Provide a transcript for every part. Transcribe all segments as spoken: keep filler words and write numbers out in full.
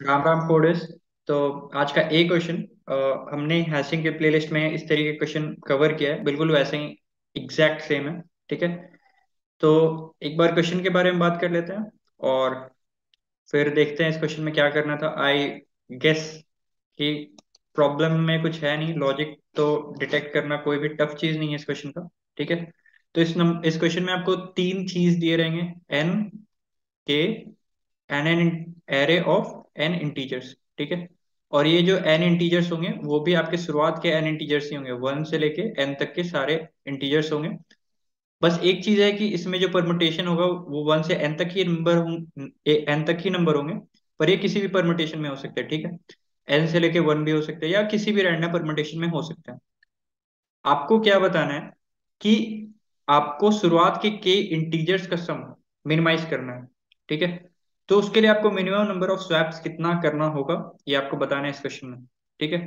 राम राम कोडेस। तो आज का एक क्वेश्चन, हमने हैशिंग के प्लेलिस्ट में इस तरीके का क्वेश्चन कवर किया है, बिल्कुल वैसे ही एग्जैक्ट सेम है। ठीक है। तो एक बार क्वेश्चन के बारे में बात कर लेते हैं और फिर देखते हैं इस क्वेश्चन में क्या करना था। आई गेस कि प्रॉब्लम में कुछ है नहीं, लॉजिक तो डिटेक्ट करना कोई भी टफ चीज नहीं है इस क्वेश्चन का। ठीक है। तो इस नम, इस क्वेश्चन में आपको तीन चीज दिए रहेंगे: एन, के n n array of n integers. ठीक है। और ये जो एन इंटीजर्स होंगे वो भी आपके शुरुआत के एन इंटीजर्स ही होंगे, वन से लेके एन तक के सारे इंटीजर्स होंगे। बस एक चीज है कि इसमें जो परमुटेशन होगा वो वन से एन तक ही नंबर एन तक ही नंबर होंगे, पर ये किसी भी परमुटेशन में हो सकते हैं। ठीक है। एन से लेके वन भी हो सकते हैं या किसी भी रैंडम परमुटेशन में हो सकते हैं। आपको क्या बताना है कि आपको शुरुआत के के इंटीजर्स का सम मिनिमाइज करना है। ठीक है। तो उसके लिए आपको मिनिमम नंबर ऑफ स्वैप्स कितना करना होगा ये आपको बताना है इस क्वेश्चन में। ठीक है।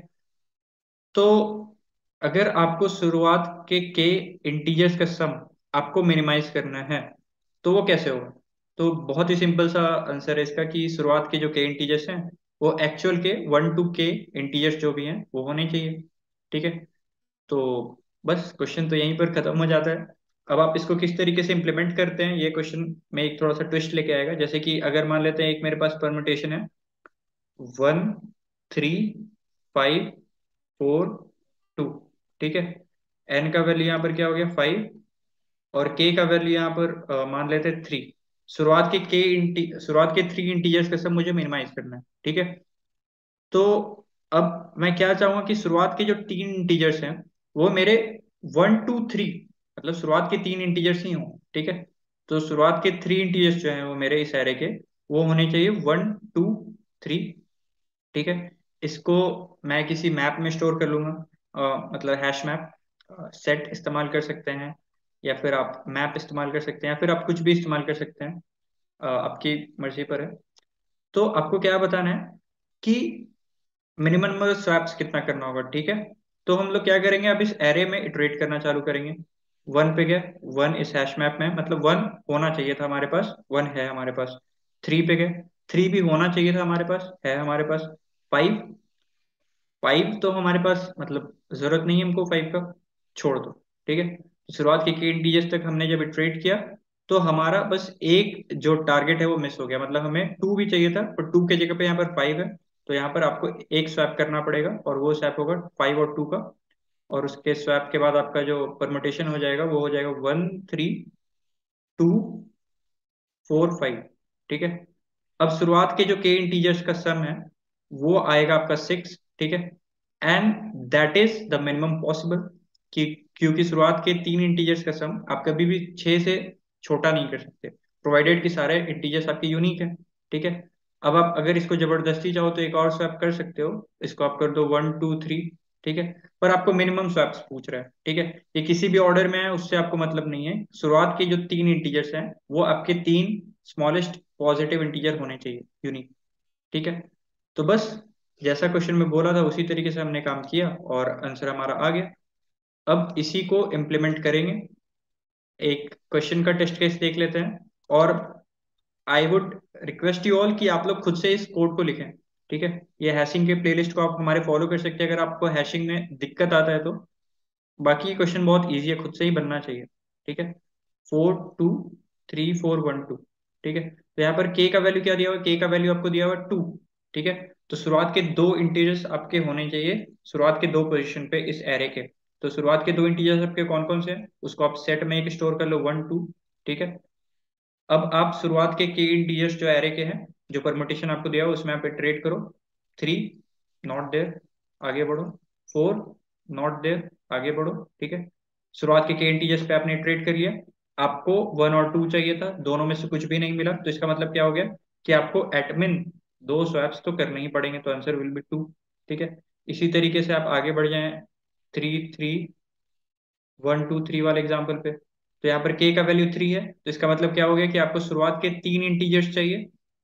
तो अगर आपको शुरुआत के के इंटीजर्स का सम आपको मिनिमाइज करना है तो वो कैसे होगा? तो बहुत ही सिंपल सा आंसर है इसका कि शुरुआत के जो के इंटीजर्स हैं वो एक्चुअल के वन टू के इंटीजर्स जो भी हैं वो होने चाहिए। ठीक है। तो बस क्वेश्चन तो यहीं पर खत्म हो जाता है। अब आप इसको किस तरीके से इम्प्लीमेंट करते हैं ये क्वेश्चन में एक थोड़ा सा ट्विस्ट लेके आएगा। जैसे कि अगर मान लेते हैं एक मेरे पास परमुटेशन है one, three, five, four, two. ठीक है। एन का वैल्यू यहाँ पर क्या हो गया, फाइव, और के का वैल्यू यहाँ पर अ, मान लेते हैं थ्री। शुरुआत के के इंटी शुरुआत के थ्री इंटीजर्स का सब मुझे मिनिमाइज करना है। ठीक है। तो अब मैं क्या चाहूंगा कि शुरुआत के जो तीन इंटीजर्स हैं वो मेरे वन टू थ्री, मतलब शुरुआत के तीन इंटीजर्स ही हों। ठीक है। तो शुरुआत के थ्री इंटीजर्स जो हैं वो मेरे इस एरे के वो होने चाहिए वन, टू, थ्री। ठीक है। इसको मैं किसी मैप में स्टोर कर लूंगा, अ, मतलब हैश मैप सेट इस्तेमाल कर सकते हैं, या फिर आप मैप इस्तेमाल कर सकते हैं, या फिर आप कुछ भी इस्तेमाल कर सकते हैं। अ, आपकी मर्जी पर है। तो आपको क्या बताना है कि मिनिमम नंबर स्वैप्स कितना करना होगा। ठीक है। तो हम लोग क्या करेंगे, अब इस एरे में इटरेट करना चालू करेंगे। वन पे गए, वन इस हैश मैप में, मतलब वन होना चाहिए था हमारे पास, वन है हमारे पास। थ्री पे गए, थ्री भी होना चाहिए था हमारे पास, है हमारे पास। फाइव, फाइव तो हमारे पास मतलब जरूरत नहीं है हमको फाइव का, छोड़ दो। ठीक है। तो शुरुआत के के इंटीजर्स तक हमने जब इटरेट किया तो हमारा बस एक जो टारगेट है वो मिस हो गया, मतलब हमें टू भी चाहिए था पर टू की जगह पे यहाँ पर फाइव है। तो यहाँ पर आपको एक स्वैप करना पड़ेगा और वो स्वैप होगा फाइव और टू का। और उसके स्वैप के बाद आपका जो परमुटेशन हो जाएगा वो हो जाएगा one, three, two, four, five. ठीक है। अब शुरुआत के जो के इंटीजर्स का सम है वो आएगा आपका सिक्स। ठीक है। And that is the minimum possible, कि क्योंकि शुरुआत के तीन इंटीजर्स का सम आप कभी भी छह से छोटा नहीं कर सकते, प्रोवाइडेड कि सारे इंटीजर्स आपके यूनिक है। ठीक है। अब आप अगर इसको जबरदस्ती चाहो तो एक और स्वैप कर सकते हो, इसको आप कर दो वन, टू, थ्री। ठीक है। पर आपको मिनिमम स्वैप्स पूछ रहा है। ठीक है। ये किसी भी ऑर्डर में है उससे आपको मतलब नहीं है, शुरुआत के जो तीन इंटीजर्स हैं वो आपके तीन स्मॉलेस्ट पॉजिटिव इंटीजर होने चाहिए, यूनिक। ठीक है। तो बस जैसा क्वेश्चन में बोला था उसी तरीके से हमने काम किया और आंसर हमारा आ गया। अब इसी को इम्प्लीमेंट करेंगे, एक क्वेश्चन का टेस्ट केस देख लेते हैं। और I would request you all कि आप लोग खुद से इस कोड को लिखें। ठीक है। ये हैशिंग के प्लेलिस्ट को आप हमारे फॉलो कर सकते हैं अगर आपको हैशिंग में दिक्कत आता है तो। बाकी क्वेश्चन बहुत इजी है, खुद से ही बनना चाहिए। ठीक है। Four, two, three, four, one, two. ठीक है। तो यहाँ पर के का वैल्यू क्या दिया हुआ है, के का वैल्यू आपको दिया हुआ है टू। ठीक है। तो शुरुआत के दो इंटीजर्स आपके होने चाहिए शुरुआत के दो पोजीशन पे इस एरे के। तो शुरुआत के दो इंटीजर्स आपके कौन कौन से हैं उसको आप सेट में एक स्टोर कर लो, वन, टू। ठीक है। अब आप शुरुआत के के इंटीजर्स जो एरे के हैं, जो परमुटेशन आपको दिया हुआ उसमें आप इटरेट करो। थ्री, नॉट देयर, आगे बढ़ो। फोर, नॉट देयर, आगे बढ़ो। ठीक है। शुरुआत के के इंटीजर्स पे आपने इटरेट कर लिया, आपको वन और टू चाहिए था, दोनों में से कुछ भी नहीं मिला, तो इसका मतलब क्या हो गया कि आपको एटमिन दो स्वैप्स तो करने ही पड़ेंगे, तो आंसर विल बी टू। ठीक है। इसी तरीके से आप आगे बढ़ जाएं, three, three, one, two, three वाले एग्जाम्पल पे। तो यहाँ पर के का वैल्यू थ्री है, तो इसका मतलब क्या हो गया कि आपको शुरुआत के तीन इंटीजर्स चाहिए।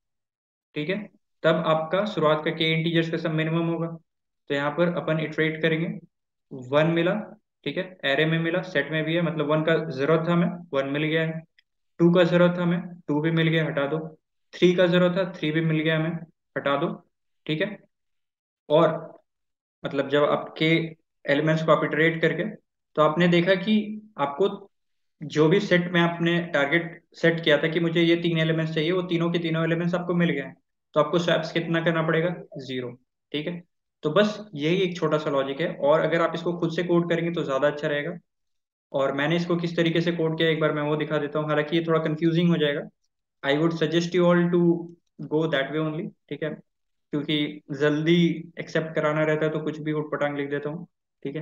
ठीक है। तब आपका शुरुआत का के इंटीजर्स का सब मिनिमम होगा। तो यहाँ पर अपन इटरेट करेंगे, वन मिला। ठीक है। एरे में मिला, सेट में भी है, मतलब वन का जरूरत था हमें, वन मिल गया है। टू का जरूरत था हमें, टू भी मिल गया, हटा दो। थ्री का जरूरत था, थ्री भी मिल गया हमें, हटा दो। ठीक है। और मतलब जब आपके एलिमेंट्स को आप इटरेट करके, तो आपने देखा कि आपको जो भी सेट में आपने टारगेट सेट किया था कि मुझे ये तीन एलिमेंट्स चाहिए, वो तीनों के तीनों एलिमेंट्स आपको मिल गए हैं। तो आपको स्वैप्स कितना करना पड़ेगा? जीरो। ठीक है। तो बस यही एक छोटा सा लॉजिक है, और अगर आप इसको खुद से कोड करेंगे तो ज्यादा अच्छा रहेगा। और मैंने इसको किस तरीके से कोड किया एक बार मैं वो दिखा देता हूँ, हालांकि ये थोड़ा कंफ्यूजिंग हो जाएगा। I would suggest you all to go that way only, ठीक है, क्योंकि जल्दी एक्सेप्ट कराना रहता है तो कुछ भी उटपटांग लिख देता हूँ। ठीक है।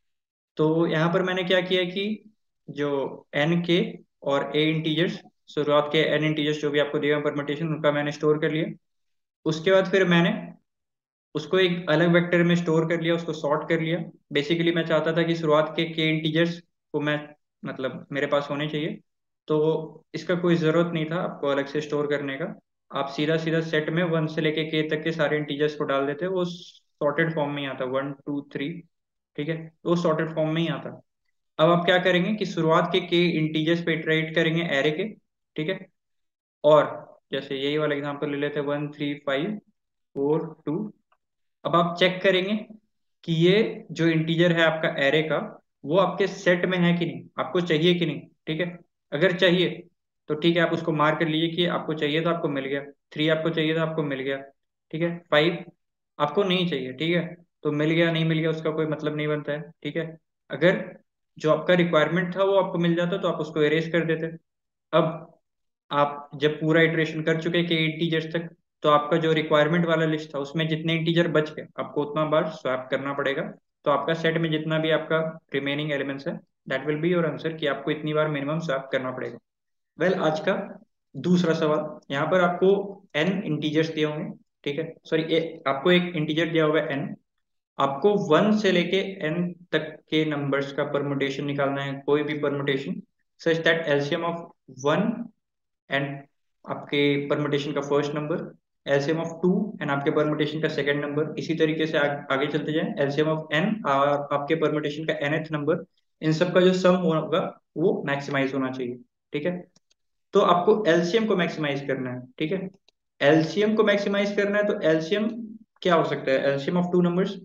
तो यहाँ पर मैंने क्या किया कि जो एन के और ए इंटीजर्स, शुरुआत के एन इंटीजर्स जो भी आपको दिए परमुटेशन, उनका मैंने स्टोर कर लिया। उसके बाद फिर मैंने उसको एक अलग वेक्टर में स्टोर कर लिया, उसको सॉर्ट कर लिया। बेसिकली मैं चाहता था कि शुरुआत के के इंटीजर्स को मैं, मतलब मेरे पास होने चाहिए। तो इसका कोई ज़रूरत नहीं था आपको अलग से स्टोर करने का। आप सीधा सीधा सेट में वन से लेके के तक के सारे इंटीजर्स को डाल देते, वो सॉर्टेड फॉर्म में ही आता, वन टू थ्री। ठीक है, तो वो सॉर्टेड फॉर्म में ही आता। अब आप क्या करेंगे कि शुरुआत के के इंटीजर्स पे इटरेट करेंगे एरे के। ठीक है। और जैसे यही वाला एग्जांपल ले लेते हैं, one three five four two. अब आप चेक करेंगे कि ये जो इंटीजर है आपका एरे का, वो आपके सेट में है कि नहीं, आपको चाहिए कि नहीं। ठीक है। अगर चाहिए तो ठीक है, आप उसको मार्क कर लीजिए कि आपको चाहिए तो आपको मिल गया। थ्री आपको चाहिए तो आपको मिल गया। ठीक है। फाइव आपको नहीं चाहिए, ठीक है, तो मिल गया नहीं मिल गया उसका कोई मतलब नहीं बनता है। ठीक है। अगर जो आपका रिक्वायरमेंट था वो आपको मिल जाता तो आप उसको एरेज कर देते। अब आप जब पूरा इटरेशन कर चुके के इंटीजर्स तक, तो आपका जो रिक्वायरमेंट वाला लिस्ट था उसमें जितने इंटीजर बच गए आपको उतना बार स्वैप करना पड़ेगा। तो आपका सेट में जितना भी आपका रिमेनिंग एलिमेंट्स है, that will be your answer, कि आपको इतनी बार मिनिमम स्वैप करना पड़ेगा। वेल well, आज का दूसरा सवाल, यहाँ पर आपको एन इंटीजर्स दिए होंगे। ठीक है, सॉरी, आपको एक इंटीजर दिया होगा एन। आपको वन से लेके एन तक के नंबर्स का परमुटेशन निकालना है, कोई भी permutation, such that LCM of one and आपके परमुटेशन का first number, LCM of two and आपके परमुटेशन का सेकंड नंबर, इसी तरीके से आ, आगे चलते जाएं, एलसीएम ऑफ एन और आपके परमुटेशन का एनथ नंबर, इन सब का जो सम होगा वो मैक्सिमाइज होना चाहिए। ठीक है। तो आपको एलसीएम को मैक्सिमाइज करना है। ठीक है। एलसीएम को मैक्सिमाइज करना है, तो एलसीएम क्या हो सकता है? LCM of two numbers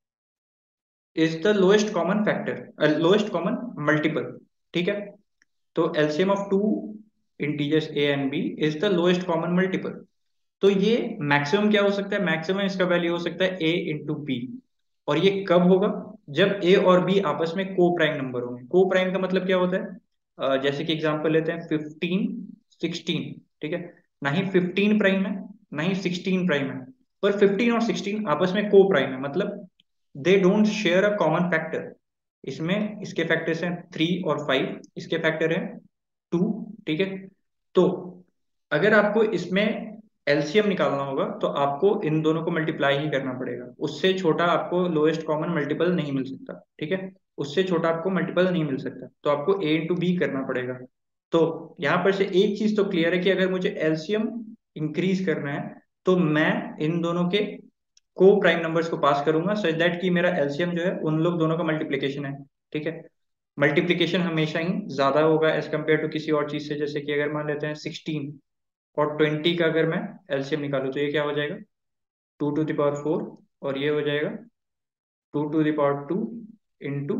is the lowest common factor, lowest common multiple. ठीक है। तो LCM of two integers A and B is the lowest common multiple. तो ये मैक्सिमम क्या हो सकता है? मैक्सिमम इसका वैल्यू हो सकता है ए इंटू बी। और ये कब होगा? जब ए और बी आपस में को प्राइम नंबर होंगे। को प्राइम का मतलब क्या होता है? अ, जैसे कि एग्जांपल लेते हैं फिफ्टीन सिक्सटीन। ठीक है। ना ही फिफ्टीन प्राइम है, ना ही सिक्सटीन प्राइम है, पर फिफ्टीन और सिक्सटीन आपस में को प्राइम है, मतलब they don't share a common factor. इसमें इसके फैक्टर्स हैं थ्री और फाइव, इसके फैक्टर है टू। ठीक है। तो अगर आपको इसमें एलसीएम निकालना होगा तो आपको इन दोनों को मल्टीप्लाई ही करना पड़ेगा, उससे छोटा आपको लोएस्ट कॉमन मल्टीपल नहीं मिल सकता। ठीक है। उससे छोटा आपको मल्टीपल नहीं मिल सकता, तो आपको ए इंटू बी करना पड़ेगा। तो यहाँ पर से एक चीज तो क्लियर है कि अगर मुझे एलसीएम इंक्रीज करना है तो मैं इन दोनों के को प्राइम नंबर्स को पास करूंगा, सच दैट कि मेरा एलसीएम जो है उन लोग दोनों का मल्टीप्लीकेशन है। ठीक है। मल्टीप्लीकेशन हमेशा ही ज्यादा होगा एज कम्पेयर टू किसी और चीज से। जैसे कि अगर मान लेते हैं सिक्सटीन और ट्वेंटी का अगर मैं एलसीएम निकालूं तो ये क्या हो जाएगा? Two to the power four. और ये हो जाएगा two to the power two into,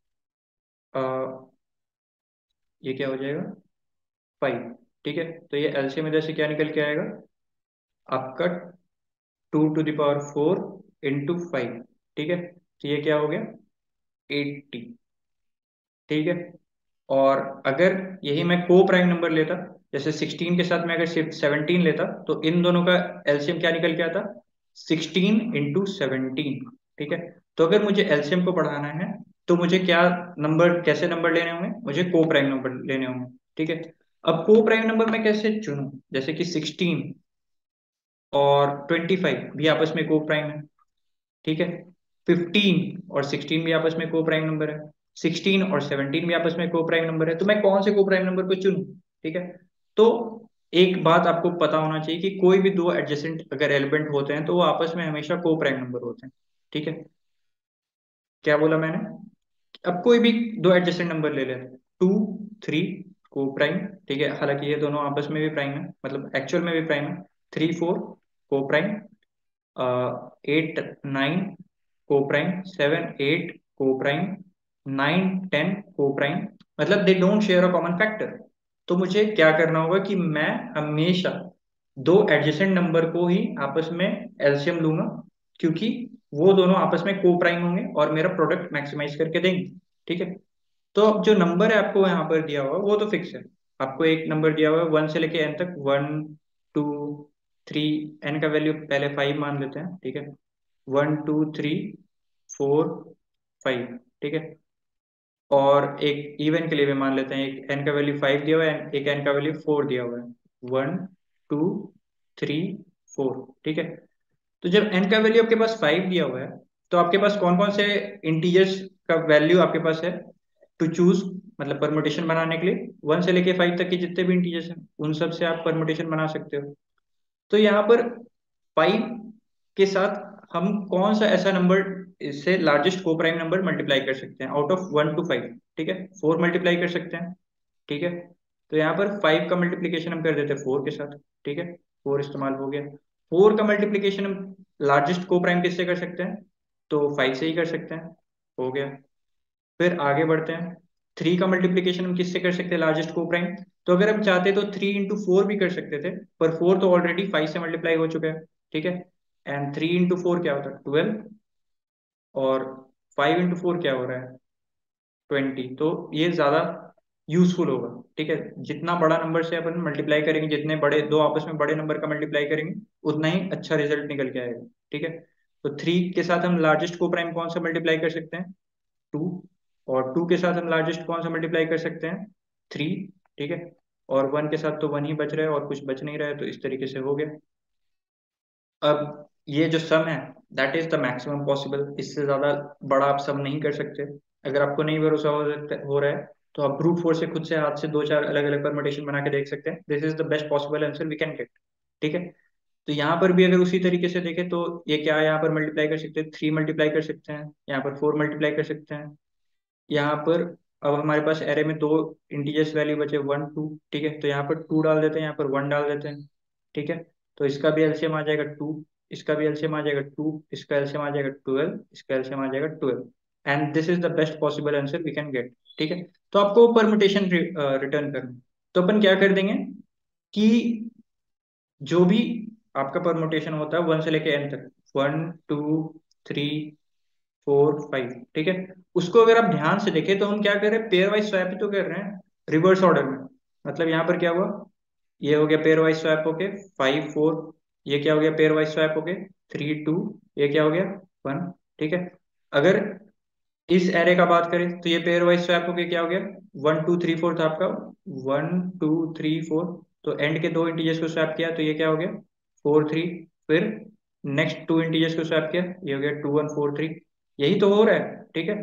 ये क्या हो जाएगा? फाइव। ठीक है। तो ये एलसीएम इधर से क्या निकल के आएगा आपका? Two to the power four into five. ठीक है। तो ये क्या हो गया? एट्टी। ठीक है। और अगर यही मैं को प्राइम नंबर लेता, जैसे सिक्सटीन के साथ मैं अगर सिर्फ सेवनटीन लेता, तो इन दोनों का एलसीएम क्या निकल के आता? Sixteen into seventeen. ठीक है। तो अगर मुझे एलसीएम को बढ़ाना है तो मुझे क्या नंबर, कैसे नंबर लेने होंगे? मुझे को प्राइम नंबर लेने होंगे। ठीक है। अब को प्राइम नंबर मैं कैसे चुनूं? जैसे कि सिक्सटीन और ट्वेंटी फाइव भी आपस में को प्राइम है। ठीक है। फिफ्टीन और सिक्सटीन भी आपस में को प्राइम नंबर है। सिक्सटीन और सेवनटीन भी आपस में को प्राइम नंबर है। तो मैं कौन से को प्राइम नंबर को चुनूं? ठीक है। तो एक बात आपको पता होना चाहिए कि कोई भी दो एडजेसेंट अगर एलिमेंट होते हैं तो वो आपस में हमेशा को प्राइम नंबर होते हैं। ठीक है। क्या बोला मैंने? अब कोई भी दो एडजेसेंट नंबर ले लें, टू थ्री को प्राइम। ठीक है, हालांकि ये दोनों आपस में भी प्राइम है, मतलब एक्चुअल में भी प्राइम है। थ्री फोर को प्राइम। एट नाइन को प्राइम, सेवन एट को प्राइम, नाइन टेन को प्राइम, मतलब they don't share a common factor. तो मुझे क्या करना होगा कि मैं हमेशा दो एडजेसेंट नंबर को ही आपस में एलसीएम लूंगा, क्योंकि वो दोनों आपस में को प्राइम होंगे और मेरा प्रोडक्ट मैक्सिमाइज करके देंगे। ठीक है। तो अब जो नंबर है आपको यहाँ पर दिया हुआ वो तो फिक्स है। आपको एक नंबर दिया हुआ है वन से लेके एन तक, वन टू थ्री, एन का वैल्यू पहले फाइव मान लेते हैं। ठीक है। One two three four five. ठीक है। और एक इवन के लिए भी मान लेते हैं, एक एन का वैल्यू फाइव दिया हुआ है, एक एन का वैल्यू फोर दिया हुआ है। One two three four. ठीक है। तो जब एन का वैल्यू आपके पास फाइव दिया हुआ है, तो आपके पास कौन कौन से इंटीजर्स का वैल्यू आपके पास है टू चूज, मतलब परमुटेशन बनाने के लिए? वन से लेके फाइव तक के जितने भी इंटीजर्स हैं उन सब से आप परमुटेशन बना सकते हो। तो यहाँ पर फाइव के साथ हम कौन सा ऐसा नंबर, इससे लार्जेस्ट को प्राइम नंबर मल्टीप्लाई कर सकते हैं out of one two five? ठीक है, फोर मल्टीप्लाई कर सकते हैं। ठीक है। तो यहाँ पर फाइव का मल्टीप्लीकेशन हम कर देते हैं फोर के साथ। ठीक है। फोर इस्तेमाल हो गया। फोर का मल्टीप्लीकेशन हम लार्जेस्ट को प्राइम किससे कर सकते हैं? तो फाइव से ही कर सकते हैं। हो गया। फिर आगे बढ़ते हैं। थ्री का मल्टीप्लीकेशन हम किससे कर सकते हैं लार्जेस्ट को प्राइम? तो अगर हम चाहते तो थ्री इंटू फोर भी कर सकते थे, पर फोर तो ऑलरेडी फाइव से मल्टीप्लाई हो चुका है। ठीक है। एंड थ्री इंटू फोर क्या होता है? ट्वेल्व। और फाइव इंटू फोर क्या हो रहा है? ट्वेंटी। तो ये ज्यादा यूजफुल होगा। ठीक है। जितना बड़ा नंबर से अपन मल्टीप्लाई करेंगे, जितने बड़े दो आपस में बड़े नंबर का मल्टीप्लाई करेंगे, उतना ही अच्छा रिजल्ट निकल के आएगा। ठीक है। तो थ्री के साथ हम लार्जेस्ट को प्राइम कौन सा मल्टीप्लाई कर सकते हैं? टू। और टू के साथ हम लार्जेस्ट कौन सा मल्टीप्लाई कर सकते हैं? थ्री। ठीक है। और वन के साथ तो वन ही बच रहा है और कुछ बच नहीं रहा है, तो इस तरीके से हो गया। अब ये जो सम है, that is the maximum possible. इससे ज्यादा बड़ा आप सम नहीं कर सकते। अगर आपको नहीं भरोसा हो, सकता- हो रहा है, तो आप ब्रूट फोर्स से खुद से हाथ से दो चार अलग अलग परमुटेशन बना के देख सकते हैं। This is the best possible answer we can get. ठीक है। तो यहाँ पर भी अगर उसी तरीके से देखें तो ये क्या है, यहाँ पर मल्टीप्लाई कर सकते हैं, थ्री मल्टीप्लाई कर सकते हैं, यहाँ पर फोर मल्टीप्लाई कर सकते हैं। यहाँ पर अब हमारे पास एरे में दो इंटीजर्स वैल्यू बचे, वन टू। ठीक है। तो यहाँ पर टू डाल देते हैं, यहाँ पर वन डाल देते हैं। ठीक है। तो इसका भी एलसीएम आ जाएगा टू, इसका भी एलसीएम आ जाएगा टू, इसका एलसीएम आ जाएगा ट्वेल्व, इसका एलसीएम आ जाएगा twelve. And this is the best possible answer we can get. ठीक है। तो आपको परमुटेशन रिटर्न करना, तो अपन क्या कर देंगे कि जो भी आपका परमुटेशन होता है वन से लेके एन तक, one two three four five. ठीक है। उसको अगर आप ध्यान से देखें तो हम क्या कर रहे हैं, पेयर वाइज स्वैप ही तो कर रहे हैं, रिवर्स ऑर्डर में। मतलब यहाँ पर क्या हुआ, ये हो गया पेयर वाइज स्वैप होके फाइव फोर, ये क्या हो गया पेयर वाइज स्वैप होके थ्री टू, ये क्या हो गया वन। ठीक है। अगर इस एरे का बात करें तो ये पेयर वाइज स्वैप होके क्या हो गया, वन टू थ्री फोर था आपका, वन टू थ्री फोर। तो एंड के दो इंटीजर्स को स्वैप किया तो ये क्या हो गया, फोर थ्री। फिर नेक्स्ट टू इंटीजर्स को स्वैप किया, ये हो गया टू वन फोर थ्री। यही तो हो रहा है। ठीक है।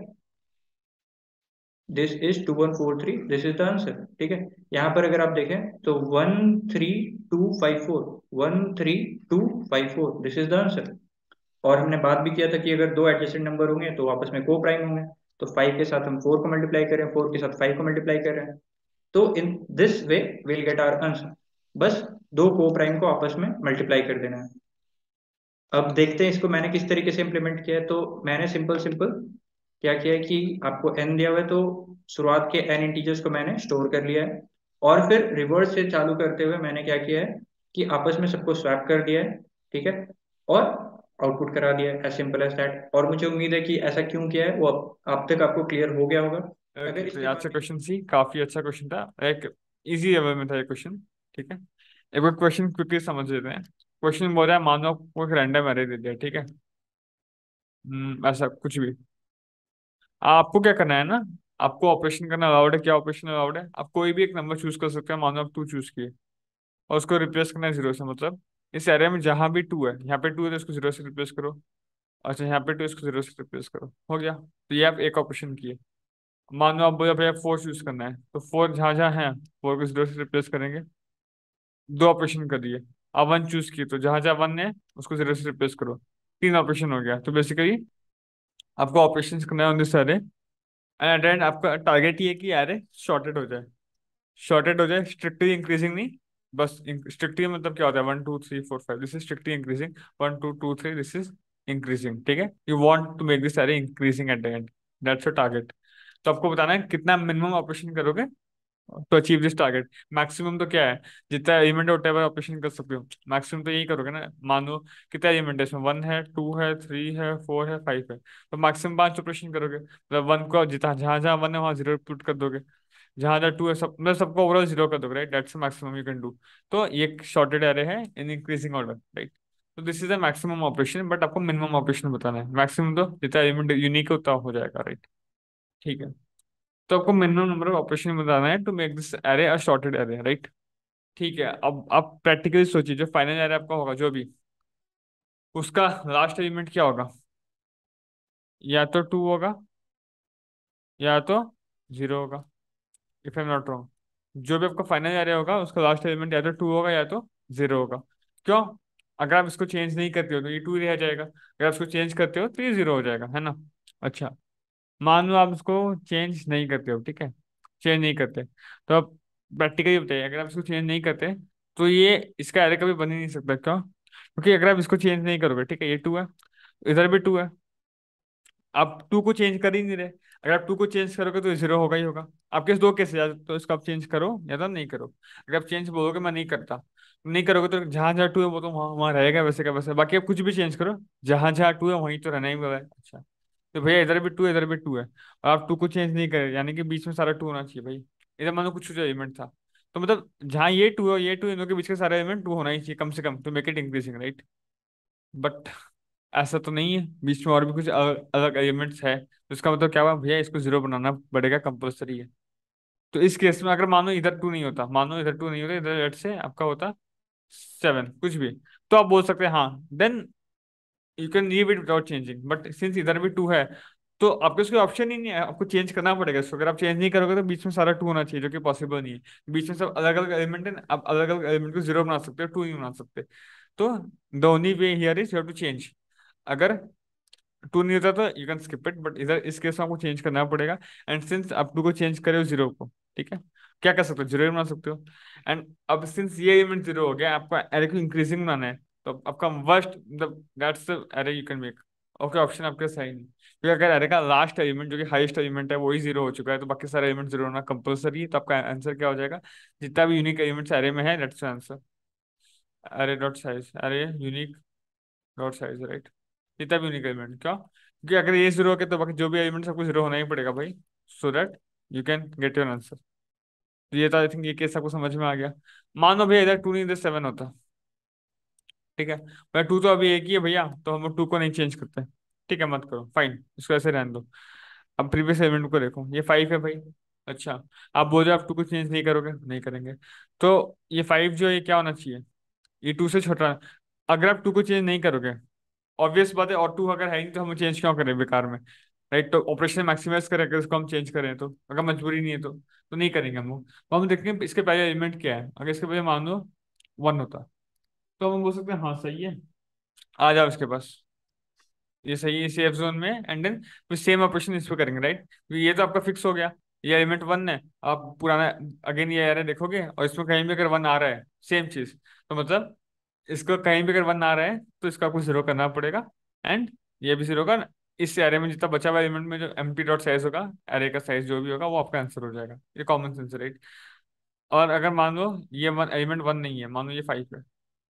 This is two one four three, this is the answer. ठीक है। यहाँ पर अगर आप देखें तो one three two five four, one three two five four, this is the answer. और हमने बात भी किया था कि अगर दो एडजेसेंट नंबर होंगे तो आपस में को प्राइम होंगे। तो फाइव के साथ हम फोर को मल्टीप्लाई कर रहे हैं, फोर के साथ फाइव को मल्टीप्लाई कर रहे हैं। तो in this way will get our answer. बस दो को प्राइम को आपस में मल्टीप्लाई कर देना है। अब देखते हैं इसको मैंने किस तरीके से इम्प्लीमेंट किया है। तो मैंने सिंपल सिंपल क्या किया है कि आपको एन दिया हुआ है, तो शुरुआत के एन इंटीजर्स को मैंने स्टोर कर लिया है। और फिर रिवर्स से चालू करते हुए मैंने क्या किया है कि आपस में सबको स्वैप कर दिया है। ठीक है। और आउटपुट करा दिया है, एज सिंपल एज दैट। और मुझे उम्मीद है कि ऐसा क्यों किया है वो अब अब तक आपको क्लियर हो गया होगा। ओके, अगर तो इसके ये अच्छा बाद क्वेश्चन सी, काफी अच्छा क्वेश्चन था। एक इजी लेवल में था ये क्वेश्चन। ठीक है। एक बार क्वेश्चन क्विकली समझ लेते हैं। क्वेश्चन बोल रहा है, मानो आपको एक रैंडम एरे दे दिया। ठीक है। हम्म, ऐसा कुछ भी आपको क्या करना है ना, आपको ऑपरेशन करना अलाउड है। क्या ऑपरेशन अलाउड है? आप कोई भी एक नंबर चूज कर सकते हैं, मानो आप टू चूज किए, और उसको रिप्लेस करना है जीरो से। मतलब इस एरे में जहां भी टू है, यहाँ पे टू है तो इसको जीरो से रिप्लेस करो। अच्छा, यहाँ पे टू, इसको जीरो से रिप्लेस करो। हो गया। तो ये आप एक ऑपरेशन किए। मान लो आप बोले भैया फोर चूज करना है, तो फोर जहाँ जहाँ है फोर को जीरो से रिप्लेस करेंगे। दो ऑपरेशन कर दिए। अब वन चूज किए, तो जहाँ जहाँ वन है उसको जीरो से रिप्लेस करो। तीन ऑपरेशन हो गया। तो बेसिकली आपको ऑपरेशन करना है on this array. And at आपका टारगेट ये है कि एरे शॉर्टेड हो जाए। शॉर्टेड हो जाए, स्ट्रिक्टली इंक्रीजिंग नहीं, बस स्ट्रिक्टली मतलब क्या होता है, one two three four five, this is strictly increasing, one two two three, this is increasing, ठीक है। You want to make this array increasing at the end, that's your target. तो आपको बताना है कितना मिनिमम ऑपरेशन करोगे तो achieve this target. Maximum तो क्या है, जितना एलिमेंट है उतना बार ऑपरेशन कर सकते हो, मैक्सिमम तो यही करोगे ना। मान लो कितना एलिमेंट है इसमें, वन है, टू है, थ्री है, फोर है, फाइव है, तो मैक्सिमम पांच ऑपरेशन करोगे, मतलब वन को जितना जहां जहां वन है वहां जीरो पुट कर दोगे, जहां जहां टू है सब मतलब सबको ओवरऑल जीरो कर दोगे, right, that's maximum you can do. तो ये शॉर्टेड एरे है इन इंक्रीजिंग ऑर्डर, राइट। तो this is the maximum operation, but आपको मिनिमम ऑपरेशन बताना है, मैक्सिमम तो जितना एलिमेंट यूनिक होता हो जाएगा, राइट, ठीक है। तो आपको मिनिमम नंबर ऑफ ऑपरेशन बताना है to make this array a sorted array, right, ठीक है। अब आप प्रैक्टिकली सोचिए, जो फाइनल एरे आपका होगा जो भी, उसका लास्ट एलिमेंट क्या होगा, या तो टू होगा या तो जीरो होगा, if I am not wrong. जो भी आपका फाइनल एरे होगा उसका लास्ट एलिमेंट या तो टू होगा या तो जीरो होगा। क्यों? अगर आप इसको चेंज नहीं करते हो तो ये टू ही रह जाएगा, अगर आप इसको चेंज करते हो तो ये जीरो हो जाएगा, है ना। अच्छा, मान लो आप इसको चेंज नहीं करते हो, ठीक है, चेंज नहीं करते, तो आप प्रैक्टिकली बताइए, अगर आप इसको चेंज नहीं करते तो ये इसका एरे कभी बन ही नहीं सकता। क्यों? क्योंकि अगर आप इसको चेंज नहीं करोगे, ठीक है, ये टू है, इधर भी टू है, आप टू को चेंज कर ही नहीं रहे, अगर आप टू को चेंज करोगे तो जीरो होगा ही होगा। आपके पास दो केस है, या तो इसको आप चेंज करो या तो नहीं करो। अगर आप चेंज बोलोगे मैं नहीं करता, नहीं करोगे तो जहां जहां टू है वो तो वहां वहां रहेगा वैसे का वैसे, बाकी आप कुछ भी चेंज करो, जहां जहां टू है वहीं तो रहना ही वाला है। अच्छा, तो भैया इधर भी टू है इधर भी टू है, और आप टू को चेंज नहीं करे, यानी कि बीच में सारा टू होना चाहिए भाई। इधर मानो कुछ जो एलिमेंट था, तो मतलब जहाँ ये टू है ये टू, इन दोनों के बीच का सारा एलिमेंट टू होना ही चाहिए कम से कम, to make it increasing, right. But ऐसा तो नहीं है, बीच में और भी कुछ अलग अलग एलिमेंट्स है, तो इसका मतलब क्या हुआ भैया, इसको जीरो बनाना पड़ेगा, कंपलसरी है। तो इस केस में अगर मानो इधर टू नहीं होता, मानो इधर टू नहीं होता, इधर लेट से आपका होता सेवन कुछ भी, तो आप बोल सकते हैं हाँ, then you can leave it without changing. But since इधर भी टू है तो आपके उसके ऑप्शन ही नहीं है, आपको चेंज करना पड़ेगा इसको। अगर आप चेंज नहीं करोगे तो बीच में सारा टू होना चाहिए, जो कि पॉसिबल नहीं है। बीच में सब अलग अलग एलिमेंट है, आप अलग अलग एलिमेंट को जीरो बना सकते हो, टू नहीं बना सकते। तो the only way here is you have to change. अगर टू नहीं होता तो you can skip it, but इधर इस केस में आपको चेंज करना पड़ेगा। एंड सिंस आप टू को चेंज करे हो जीरो को, ठीक है, क्या कर सकते हो, जीरो बना सकते हो। एंड अब सिंस ये एलिमेंट जीरो हो गया, आपको एरे को इंक्रीजिंग बनाना है, तो आपका वर्स्ट मतलब that's the array you can make. Okay, option आपके सही नहीं, क्योंकि अगर एरे का लास्ट एलिमेंट जो कि हाईएस्ट एलिमेंट है वही जीरो हो चुका है, तो बाकी सारे एलिमेंट जीरो होना कंपलसरी है। तो आपका आंसर क्या हो जाएगा, जितना भी यूनिक एलिमेंट्स एरे में है, that's answer. Array dot size, array unique dot size, right, जितना भी यूनिक एलिमेंट। क्यों? क्योंकि अगर ये जीरो हो गया तो बाकी जो भी एलिमेंट सबको जीरो होना ही पड़ेगा भाई, so that you can get your answer. तो ये था, आई थिंक ये केस आपको समझ में आ गया। मान लो भैया इधर टू नहीं इधर सेवन होता, ठीक है, भाई टू तो अभी एक ही है भैया, तो हम टू को नहीं चेंज करते, ठीक है, मत करो, फाइन, इसको ऐसे रहने दो। अब प्रीवियस एलिमेंट को देखो, ये फाइव है भाई। अच्छा, आप बोल रहे हो आप टू को चेंज नहीं करोगे, नहीं करेंगे, तो ये फाइव जो है ये क्या होना चाहिए, ये टू से छोटा। अगर आप टू को चेंज नहीं करोगे, ऑब्वियस बात है, और टू अगर है नहीं तो हम चेंज क्यों करें बेकार में, राइट। तो ऑपरेशन मैक्सिमाइज करें अगर इसको हम चेंज करें, तो अगर मजबूरी नहीं है तो तो नहीं करेंगे हम लोग। तो हम देखेंगे इसके पहले एलिमेंट क्या है, अगर इसके पहले मान लो वन होता तो हम बोल सकते हैं हाँ सही है, आ जाओ इसके पास, ये सही है सेफ जोन में, एंड देन फिर सेम ऑपरेशन इस पे करेंगे, राइट, क्योंकि ये तो आपका फिक्स हो गया, ये एलिमेंट वन है। आप पुराना अगेन ये एरे देखोगे और इसमें कहीं भी अगर वन आ रहा है सेम चीज, तो मतलब इसको कहीं भी अगर वन आ रहा है तो इसका आपको जीरो करना पड़ेगा, एंड ये भी जीरो का। इस एरे में जितना बचा हुआ एलिमेंट में जो एम टी डॉट साइज होगा, एरे का साइज जो भी होगा वो आपका आंसर हो जाएगा। ये कॉमन सेंस है, राइट। और अगर मान लो ये वन एलिमेंट वन नहीं है, मान लो ये फाइव है,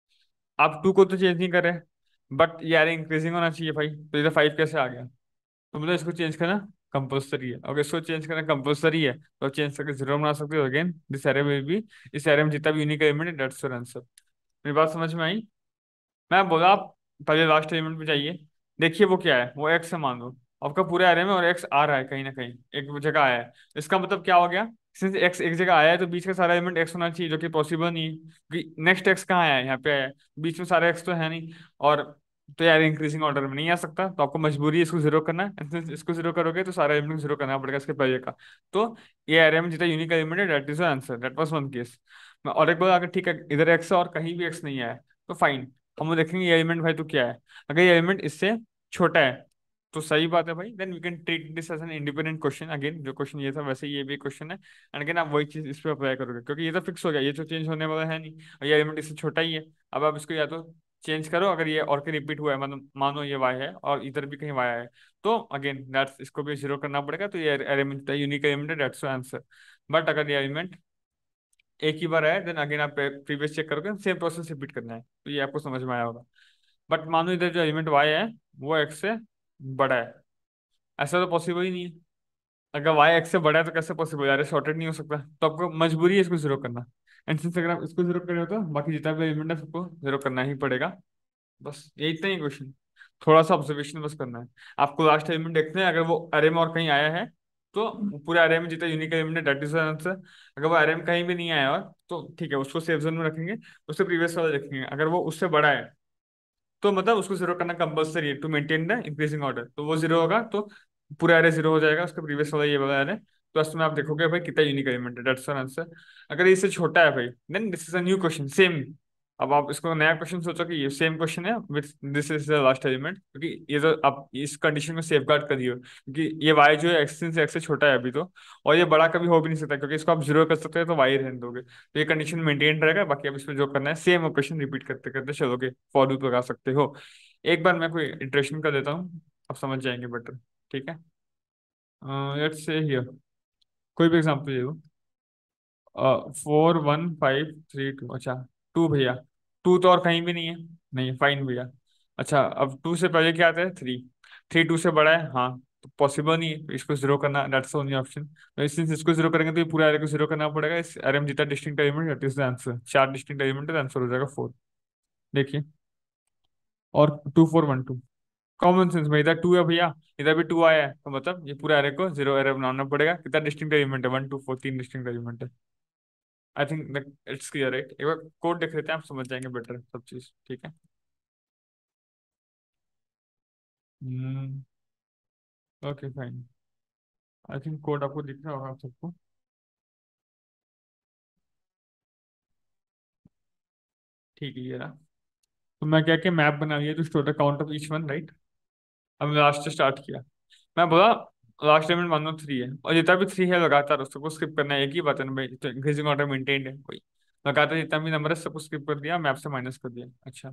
आप टू को तो चेंज नहीं कर रहे, बट ये एरे इंक्रीजिंग होना चाहिए भाई, तो इधर फाइव कैसे आ गया, तो मतलब इसको चेंज करना कंपल्सरी है। अगर इसको चेंज करना कंपल्सरी है तो चेंज करके जीरो बना सकते हो, अगेन दिस एरे में भी, इस एरे में जितना भी यूनिक एलिमेंट है दैट्स योर आंसर। मेरी बात समझ में आई? मैं बोला आप पहले लास्ट एलिमेंट पे जाइए, देखिए वो क्या है, वो एक्स है मान लो, आपका पूरे एरे में, और एक्स आ रहा है कहीं ना कहीं एक जगह आया है, इसका मतलब क्या हो गया, सिंस एक्स एक जगह आया है तो बीच का सारा एलिमेंट एक्स होना चाहिए, जो कि पॉसिबल नहीं है, क्योंकि नेक्स्ट एक्स कहाँ आया है, यहाँ पे आया है, बीच में सारा एक्स तो है नहीं। और तो यार इंक्रीजिंग ऑर्डर में नहीं आ सकता, तो आपको मजबूरी है इसको जीरो करना है, and since इसको जीरो करोगे तो सारा एलिमेंट जीरो करना पड़ेगा इसके पहले का। तो ये एरे में जितना यूनिक एलिमेंट है that is answer, that was one case. और एक बार अगर ठीक है इधर एक्स है और कहीं भी एक्स नहीं आया, तो फाइन, हम लोग देखेंगे ये एलिमेंट भाई तो क्या है। अगर ये एलिमेंट इससे छोटा है तो सही बात है भाई, then we can treat this as an independent question. Again जो क्वेश्चन ये था वैसे ये भी क्वेश्चन है, एंड अगेन आप वही चीज इस पे अप्लाई करोगे, क्योंकि ये तो फिक्स हो गया, ये तो चेंज होने वाला है नहीं, और ये एलिमेंट इससे छोटा ही है। अब आप इसको या तो चेंज करो, अगर ये और के रिपीट हुआ है, मतलब मानो ये वाई है और इधर भी कहीं वाई है, तो अगेन दैट्स इसको भी जीरो करना पड़ेगा, तो ये एलिमेंट यूनिक एलिमेंट है, दैट्स आंसर। बट अगर ये एलिमेंट एक ही बार आया, देन अगेन आप प्रीवियस चेक करोगे, सेम प्रोसेस रिपीट करना है, तो ये आपको समझ में आया होगा। बट मानो इधर जो एलिमेंट वाई है वो एक्स से बड़ा है, ऐसा तो पॉसिबल ही नहीं है। अगर वाई एक्स से बड़ा है तो कैसे पॉसिबल है, यार सॉर्टेड नहीं हो सकता, तो आपको मजबूरी है इसको जीरो करना। एंड सिंस अगर आप इसको जीरो करें तो बाकी जितना भी एलिमेंट है सबको जीरो करना ही पड़ेगा। बस यही इतना ही क्वेश्चन, थोड़ा सा ऑब्जर्वेशन बस करना है। आपको लास्ट एलिमेंट देखते हैं, अगर वो अरे में और कहीं आया है तो पूरे अरे में जितना यूनिक एलिमेंट है दैट इज आंसर। अगर वो अरे में कहीं भी नहीं आया और तो ठीक है, उसको सेफ जोन में रखेंगे, उससे प्रीवियस वाला रखेंगे। अगर वो उससे बड़ा है तो मतलब उसको जीरो करना कंपल्सरी है to maintain the increasing order, तो वो जीरो होगा तो पूरा एरे जीरो हो जाएगा, उसका प्रीवियस वाला ये वाला एरे। तो उसमें आप देखोगे भाई कितना यूनिक एलिमेंट है, दैट्स आंसर। अगर इससे छोटा है भाई, then this is a new question same. अब आप इसको नया क्वेश्चन सोचो कि ये सेम क्वेश्चन है with this is the last element, क्योंकि ये तो आप इस कंडीशन को सेफ गार्ड करिए, क्योंकि ये वाई जो है एक्स से एक्स से छोटा है अभी तो, और ये बड़ा कभी हो भी नहीं सकता, क्योंकि इसको आप जीरो कर सकते हैं तो वाई रहने दोगे, तो ये कंडीशन मेंटेन रहेगा। बाकी आप इसमें जो करना है सेम ऑपरेशन रिपीट करते करते चलोगे, फॉर लूप लगा सकते हो। एक बार मैं कोई इटरेशन कर देता हूँ, आप समझ जाएंगे बेटर। ठीक है, लेट्स से हियर कोई भी एग्जांपल ले लो। Four one five three two, अच्छा टू भैया, टू तो और कहीं भी नहीं है, नहीं फाइन भैया। अच्छा अब टू से पहले क्या आता है, थ्री, थ्री टू से बड़ा है, हाँ तो पॉसिबल नहीं है, तो इसको जीरो करना, दैट्स ओनली ऑप्शन। तो सिंस इसको जीरो करेंगे तो ये पूरा एरे को जीरो करना पड़ेगा, इस एरे में जितना distinct element that is the answer, चार डिस्टिंक्ट एलिमेंट है, आंसर हो जाएगा फोर। देखिए, और two four one two, common sense में इधर टू है भैया, इधर भी टू आया है, तो मतलब ये पूरा एरे को जीरो एरे बनाना पड़ेगा। कितना डिस्टिंक्ट एलिमेंट है, वन टू फोर, तीन डिस्टिंक्ट एलिमेंट है। I think it's clear right, एक बार कोड देख लेते हैं, आप समझ जाएंगे बेटर सब चीज। ठीक है, hmm, okay fine. I think code आपको दिख रहा होगा आप सबको। ठीक है, ये रहा। तो मैं क्या क्या मैप बना लिया, तो store the count of each one right. अब लास्ट से स्टार्ट किया, मैं बोला लास्ट एलिमेंट मान लो थ्री है, और जितना भी थ्री है लगातार उसको स्किप करना है, एक ही बात है ना भाई, तो इंक्रीजिंग ऑर्डर मेंटेन्ड है कोई, लगातार जितना भी नंबर है सबको स्किप कर दिया, मैप से माइनस कर दिया। अच्छा,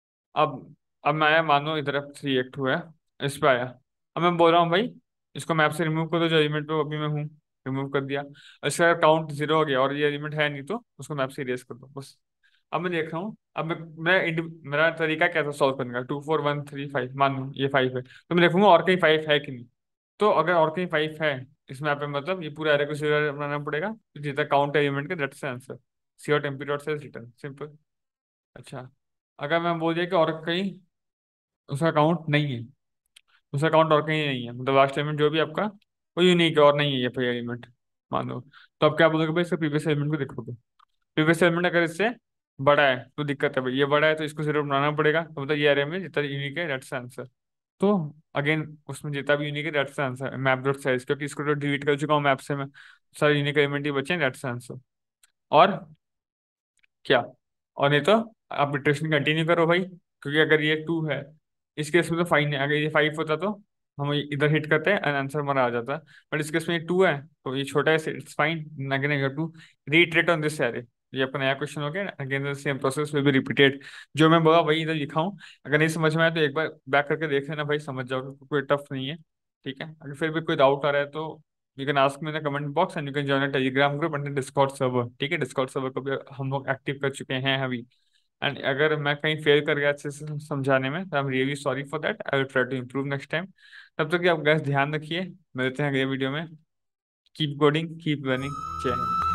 अब अब मैं आया, मानो इधर अब थ्री एक टू है, इस पे आया। अब मैं बोल रहा हूँ भाई इसको मैप से रिमूव कर दो, जो एलिमेंट पे अभी मैं हूँ, रिमूव कर दिया। और इसका अगर काउंट जीरो हो गया और ये एलिमेंट है नहीं तो उसको मैप से इरेज कर दो बस। अब मैं देख रहा हूँ, अब मैं मैं इंडि- मेरा तरीका क्या था सॉल्व करने का, two four one three five, मान लूँ ये फाइव है, तो मैं देखूंगा और कहीं फाइव है कि नहीं। तो अगर और कहीं फाइव है इस मैप पे, मतलब ये पूरा एरे को जीरो बनाना पड़ेगा, तो जितना काउंट है एलिमेंट का दैट्स आंसर, सी और टेम्पी डॉट से रिटर्न, सिंपल। अच्छा, अगर मैं बोल दिया कि और कहीं उसका अकाउंट नहीं है, उसका अकाउंट और कहीं नहीं है, मतलब लास्ट एलिमेंट जो भी आपका वो यूनिक है और नहीं है ये कोई एलिमेंट, मान लो, तो आप क्या बोलोगे भाई, इसका प्रीवियस एलिमेंट को देखोगे, प्रीवियस एलिमेंट अगर इससे बड़ा है तो दिक्कत है भाई, ये बड़ा है तो इसको जीरो बनाना पड़ेगा, तो मतलब ये एरे में जितना यूनिक है दैट्स आंसर। तो अगेन उसमें जितना भी यूनिक है that's answer, map dot size, क्योंकि इसको तो डिलीट कर चुका हूँ मैप से मैं, सारे यूनिक एलिमेंट ही बचे हैं, दैट्स आंसर। और क्या, और नहीं तो आप इटरेशन कंटिन्यू करो भाई, क्योंकि अगर ये टू है इस केस में तो फाइन है, अगर ये फाइव होता तो हम इधर हिट करते हैं एंड आंसर हमारा आ जाता। बट इस केस में ये टू है तो ये छोटा है, it's fine, again to reiterate on this array. ये अपना नया क्वेश्चन हो गया, again same process will be repeated, जो मैं बोला वही इधर लिखा हूँ। अगर नहीं समझ में आया तो एक बार बैक करके देख लेना भाई, समझ जाओगे, कोई टफ नहीं है। ठीक है, अगर फिर भी कोई डाउट आ रहा है तो you can ask me in the comment box, and you can join a Telegram group and Discord server. ठीक है, डिस्कॉर्ड सर्वर को भी हम लोग एक्टिव कर चुके हैं अभी। एंड अगर मैं कहीं फेल कर गया अच्छे से समझाने में तो I am really sorry for that, I will try to improve next time. तब तक कि आप गैस ध्यान रखिए, मिलते हैं अगले वीडियो में। कीप कोडिंग, कीप लर्निंग, जय हिंद।